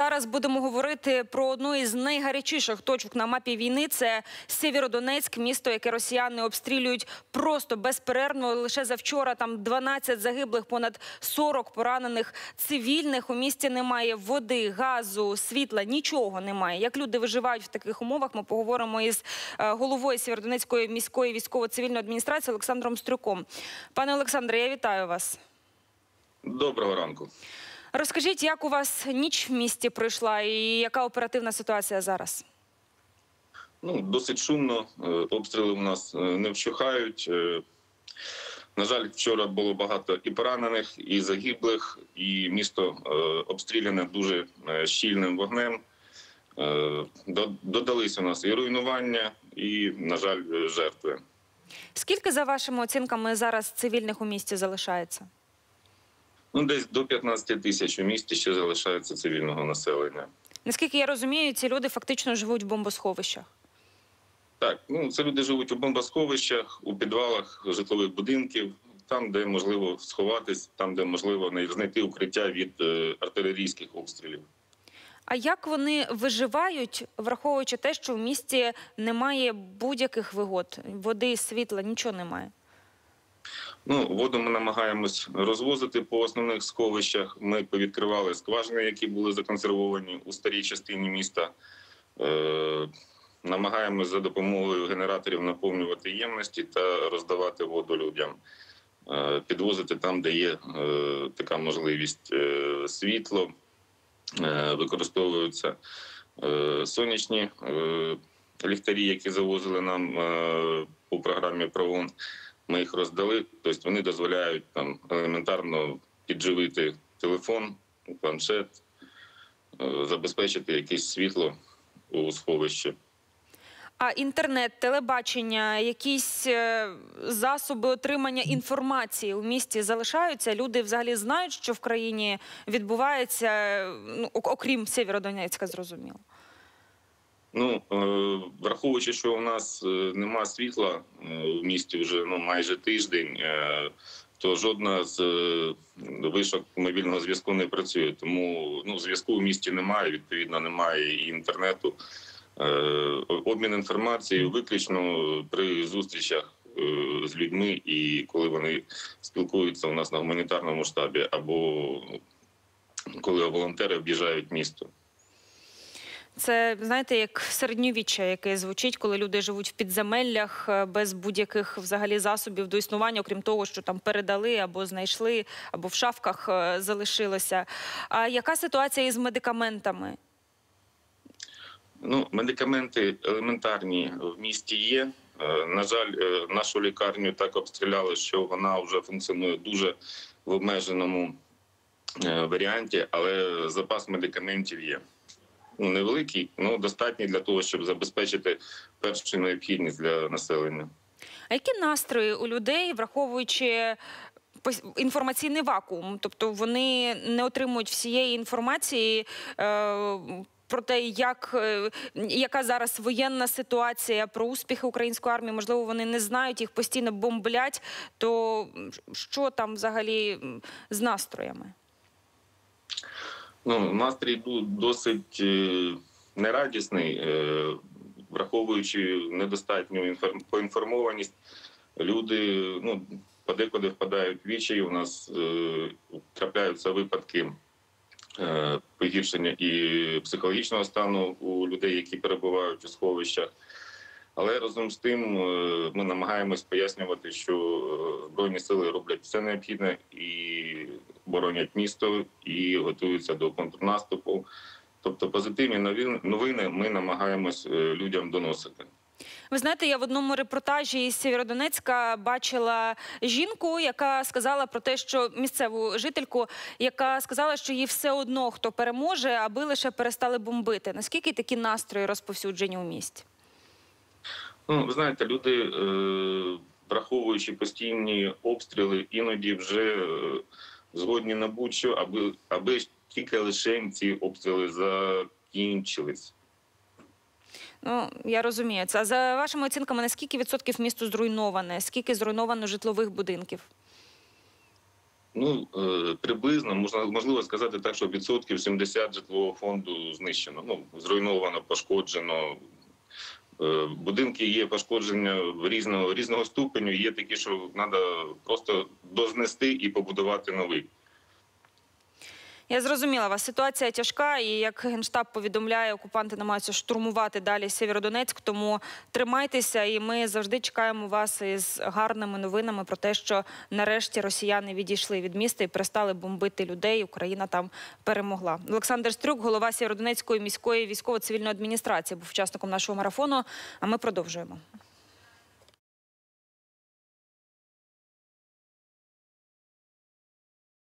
Зараз будемо говорити про одну із найгарячіших точок на мапі війни. Це Сєвєродонецьк, місто, яке росіяни обстрілюють просто безперервно. Лише завчора там 12 загиблих, понад 40 поранених цивільних. У місті немає води, газу, світла, нічого немає. Як люди виживають в таких умовах, ми поговоримо із головою Сєвєродонецької міської військово-цивільної адміністрації Олександром Стрюком. Пане Олександре, я вітаю вас. Доброго ранку. Розкажіть, як у вас ніч в місті пройшла і яка оперативна ситуація зараз? Досить шумно, обстріли у нас не вщухають. На жаль, вчора було багато і поранених, і загиблих, і місто обстріляне дуже щільним вогнем. Додались у нас і руйнування, і, на жаль, жертви. Скільки, за вашими оцінками, зараз цивільних у місті залишається? Десь до 15 тисяч у місті ще залишається цивільного населення. Наскільки я розумію, ці люди фактично живуть в бомбосховищах? Так, це люди живуть у бомбосховищах, у підвалах житлових будинків, там, де можливо сховатись, там, де можливо знайти укриття від артилерійських обстрілів. А як вони виживають, враховуючи те, що в місті немає будь-яких вигод, води, світла, нічого немає? Воду ми намагаємось розвозити по основних сховищах. Ми повідкривали скважини, які були законсервовані у старій частині міста. Намагаємось за допомогою генераторів наповнювати ємності та роздавати воду людям. Підвозити там, де є така можливість. Світло, використовуються сонячні ліхтарі, які завозили нам по програмі ПРООН. Ми їх роздали, тобто вони дозволяють там елементарно підживити телефон, планшет, забезпечити якесь світло у сховищі. А інтернет, телебачення, якісь засоби отримання інформації у місті залишаються? Люди взагалі знають, що в країні відбувається, окрім Сєвєродонецька, зрозуміло? Враховуючи, що у нас нема світла в місті вже майже тиждень, то жодна з вишок мобільного зв'язку не працює. Тому зв'язку в місті немає, відповідно немає і інтернету. Обмін інформацією виключно при зустрічах з людьми і коли вони спілкуються у нас на гуманітарному штабі або коли волонтери об'їжджають місто. Це, знаєте, як середньовіччя, яке звучить, коли люди живуть в підземеллях без будь-яких взагалі засобів до існування, окрім того, що там передали або знайшли, або в шафках залишилося. А яка ситуація із медикаментами? Медикаменти елементарні в місті є. На жаль, нашу лікарню так обстріляли, що вона вже функціонує дуже в обмеженому варіанті, але запас медикаментів є. Невеликий, але достатній для того, щоб забезпечити першу необхідність для населення. А які настрої у людей, враховуючи інформаційний вакуум? Тобто вони не отримують всієї інформації про те, яка зараз воєнна ситуація, про успіхи української армії, можливо, вони не знають, їх постійно бомблять, то що там взагалі з настроями? Настрій досить нерадісний, враховуючи недостатню поінформованість. Люди подекуди впадають в відчай, у нас трапляються випадки погіршення і психологічного стану у людей, які перебувають у сховищах. Але разом з тим ми намагаємось пояснювати, що Збройні сили роблять все необхідне і боронять місто, і готуються до контрнаступу. Тобто позитивні новини ми намагаємось людям доносити. Ви знаєте, я в одному репортажі із Сєвєродонецька бачила жінку, яка сказала про те, що місцеву жительку, яка сказала, що їй все одно, хто переможе, аби лише перестали бомбити. Наскільки такі настрої розповсюджені у місті? Ви знаєте, люди, враховуючи постійні обстріли, іноді вже згодні на будь-що, аби тільки лише ці обстріли закінчились. Я розумію це. А за вашими оцінками, на скільки відсотків місто зруйноване? Скільки зруйновано житлових будинків? Ну, приблизно, можливо сказати так, що відсотків 70 житлового фонду знищено. Ну, зруйновано, пошкоджено. Будинки є пошкодження різного ступеню, є такі, що треба просто дознести і побудувати новий. Я зрозуміла вас. Ситуація тяжка, і як Генштаб повідомляє, окупанти намагаються штурмувати далі Сєвєродонецьк, тому тримайтеся, і ми завжди чекаємо вас із гарними новинами про те, що нарешті росіяни відійшли від міста і перестали бомбити людей, Україна там перемогла. Олександр Стрюк, голова Сєвєродонецької міської військово-цивільної адміністрації, був учасником нашого марафону, а ми продовжуємо.